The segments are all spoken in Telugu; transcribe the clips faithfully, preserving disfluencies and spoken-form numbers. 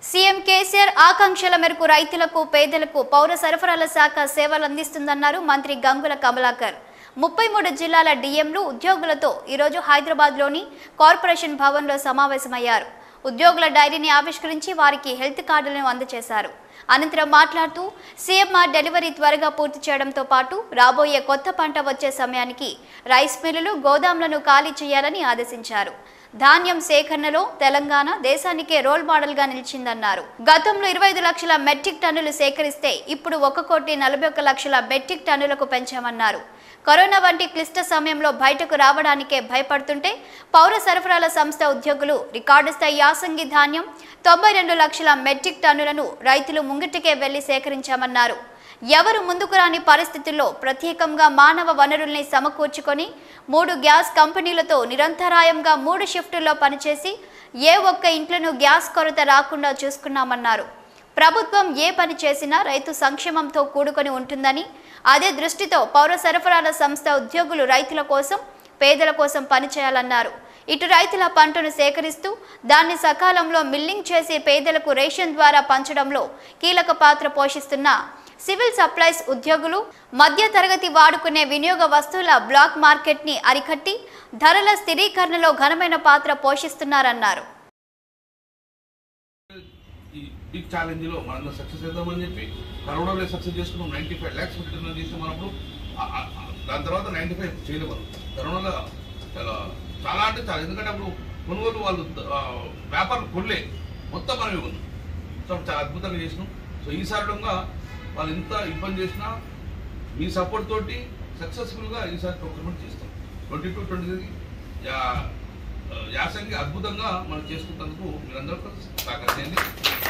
సీఎం కేసీఆర్ ఆకాంక్షల మేరకు రైతులకు పేదలకు పౌర సరఫరాల శాఖ సేవలు అందిస్తుందన్నారు మంత్రి గంగుల కమలాకర్. ముప్పై మూడు జిల్లాల డీఎంలు ఉద్యోగులతో ఈరోజు హైదరాబాద్లోని కార్పొరేషన్ భవన్లో సమావేశమయ్యారు. ఉద్యోగుల డైరీని ఆవిష్కరించి వారికి హెల్త్ కార్డులను అందజేశారు. అనంతరం మాట్లాడుతూ సీఎంఆర్ డెలివరీ త్వరగా పూర్తి చేయడంతో పాటు రాబోయే కొత్త పంట వచ్చే సమయానికి రైస్ మిల్లులు గోదాంలను ఖాళీ చేయాలని ఆదేశించారు. ధాన్యం సేకరణలో తెలంగాణ దేశానికే రోల్ మోడల్ గా నిలిచిందన్నారు. గతంలో ఇరవై ఐదు లక్షల మెట్రిక్ టన్నులు సేకరిస్తే ఇప్పుడు ఒక కోటి నలభై ఒక్క లక్షల మెట్రిక్ టన్నులకు పెంచామన్నారు. కరోనా వంటి క్లిష్ట సమయంలో బయటకు రావడానికే భయపడుతుంటే పౌర సరఫరాల సంస్థ ఉద్యోగులు రికార్డు స్థాయి యాసంగి ధాన్యం తొంభై రెండు లక్షల మెట్రిక్ టన్నులను రైతులు ముంగిటికే వెళ్లి సేకరించామన్నారు. ఎవరు ముందుకు రాని పరిస్థితుల్లో ప్రత్యేకంగా మానవ వనరుల్ని సమకూర్చుకొని మూడు గ్యాస్ కంపెనీలతో నిరంతరాయంగా మూడు షిఫ్టుల్లో పనిచేసి ఏ ఒక్క ఇంట్లోనూ గ్యాస్ కొరత రాకుండా చూసుకున్నామన్నారు. ప్రభుత్వం ఏ పని చేసినా రైతు సంక్షేమంతో కూడుకొని ఉంటుందని, అదే దృష్టితో పౌర సరఫరాల సంస్థ ఉద్యోగులు రైతుల కోసం పేదల కోసం పనిచేయాలన్నారు. ఇటు రైతుల పంటను సేకరిస్తూ దాన్ని సకాలంలో మిల్లింగ్ చేసి పేదలకు రేషన్ ద్వారా పంచడంలో కీలక పాత్ర పోషిస్తున్న సివిల్ సప్లైస్ ఉద్యోగులు మధ్య తరగతి వాడుకునే వినియోగ వస్తువుల బ్లాక్ మార్కెట్ ని అరికట్టి ధరల స్థిరీకరణలో ఘనమైన పాత్ర పోషిస్తున్నారన్నారు. ఈ బిగ్ ఛాలెంజ్ లో మనం సక్సెస్ అవుతామని చెప్పి కరోనాలో సక్సెస్ చేసుకున్నాం. నైన్టీ ఫైవ్ ల్యాక్స్ రిటర్న్ చేసాం మనప్పుడు. దాని తర్వాత నైన్టీ ఫైవ్ చేయలేము. కరోనాలో చాలా చాలా అంటే చాలా, ఎందుకంటే అప్పుడు కొనుగోలు వాళ్ళు వ్యాపారం కొనలే, మొత్తం మనమే ఉన్నాం. సో చాలా అద్భుతంగా చేసినాం. సో ఈసారిగా వాళ్ళు ఎంత ఇబ్బంది చేసినా మీ సపోర్ట్ తోటి సక్సెస్ఫుల్గా ఈసారి ప్రొక్యూర్మెంట్ చేస్తాం. ట్వంటీ టూ ట్వంటీ త్రీ యాసంగి అద్భుతంగా మనం చేసుకున్నందుకు మీరందరూ సహకారం చేయండి.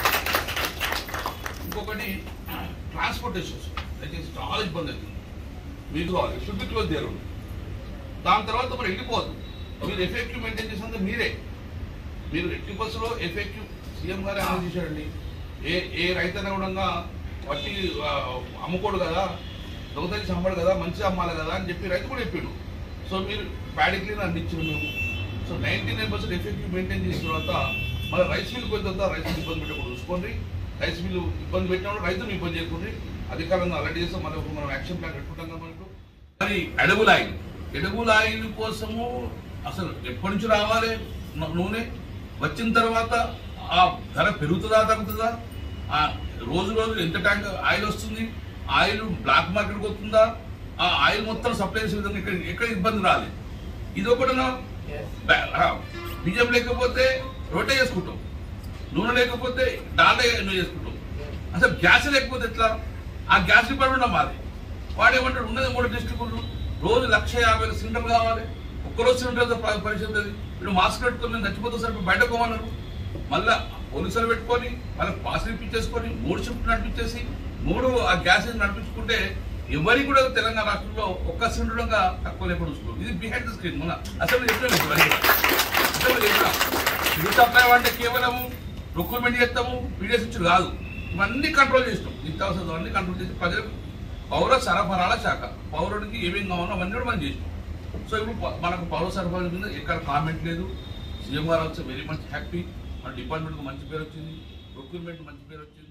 ఇంకొకటి ట్రాన్స్పోర్టేషన్స్ దయచేసి చాలా ఇబ్బంది అవుతుంది. మీకు కావాలి షుడ్ బి క్లోజ్ దేర్. దాని తర్వాత మరి వెళ్ళిపోవద్దు. మీరు ఎఫెక్టివ్ మెయింటైన్ చేసినంత మీరే మీరు ఎట్టి బస్సులో ఎఫెక్టివ్ సీఎం గారే అమలు చేశారండి. ఏ ఏ రైతన్న కూడా వట్టి అమ్ముకోడు కదా, దొంగతని సంపడు కదా, మంచిగా అమ్మాలి కదా అని చెప్పి రైతు కూడా చెప్పిండు. సో మీరు ప్యాడిక్లీని అందించారు మేము. So ninety nine percent effective maintain చేసిన తర్వాత మన రైస్ మిల్కి పోయిన తర్వాత రైస్ మిల్ ఇబ్బంది పెట్టకుండా చూసుకోండి. రైస్ మిల్లు ఇబ్బంది పెట్టినప్పుడు రైతులు ఇబ్బంది చేయకుండా అధికారంగా అలర్ట్ చేస్తాం. మనం మనం యాక్షన్ ప్లాన్ పెట్టుకుంటాం కదా. మనకు మరి ఎడబుల్ ఆయిల్ ఎడబుల్ ఆయిల్ కోసము అసలు ఎప్పటి నుంచి రావాలి నూనె, వచ్చిన తర్వాత ఆ ధర పెరుగుతుందా తగ్గుతుందా, ఆ రోజు రోజు ఎంత ట్యాంక్ ఆయిల్ వస్తుంది, ఆయిల్ బ్లాక్ మార్కెట్కి వస్తుందా, ఆ ఆయిల్ మొత్తం సప్లై చేసే విధంగా ఇక్కడ ఎక్కడ ఇబ్బంది రాలేదు. ఇది ఒకటి. బియ్యం లేకపోతే రొట్టె చేసుకుంటాం, నూనె లేకపోతే డాల్డా చేసుకుంటాం. అసలు గ్యాస్ లేకపోతే ఎట్లా? ఆ గ్యాస్ డిపార్ట్మెంట్ మాది. వాడేమంటాడు ఉన్నది మూడు డిస్ట్రిక్టులు, రోజు లక్ష యాభై సిలిండర్లు కావాలి. ఒక్కరోజు సిలిండర్ పరిస్థితి. ఇప్పుడు మాస్క్ పెట్టుకొని నేను చచ్చిపోతే సార్ బయటకు పోమన్నారు. మళ్ళీ పోలీసులు పెట్టుకొని వాళ్ళకి పాసులు ఇప్పించేసుకొని మూడు షిఫ్ట్ నడిపించేసి మూడు ఆ గ్యాస్ నడిపించుకుంటే ఎవరికి కూడా తెలంగాణ రాష్ట్రంలో ఒక్క సిలిండర్గా తక్కువ లేకుండా చూసుకో. ఇది బిహైండ్ ద స్క్రీన్. మన అసలు సివిల్ సప్లై అంటే కేవలం ప్రొక్యూర్మెంట్ చేస్తాము, పీడిఎస్ ఇచ్చి కాదు, ఇవన్నీ కంట్రోల్ చేస్తాం. నిత్యావసరాలు అన్ని కంట్రోల్ చేసి ప్రజలకు పౌర సరఫరాల శాఖ పౌరుడికి ఏమేమి కావాలో అవన్నీ కూడా మనం చేసినాం. సో ఇప్పుడు మనకు పౌర సరఫరాల మీద ఎక్కడ కామెంట్ లేదు. సీఎం గారు ఆల్సో వెరీ మచ్ హ్యాపీ. మన డిపార్ట్మెంట్కి మంచి పేరు వచ్చింది, ప్రొక్యూర్మెంట్ మంచి పేరు వచ్చింది.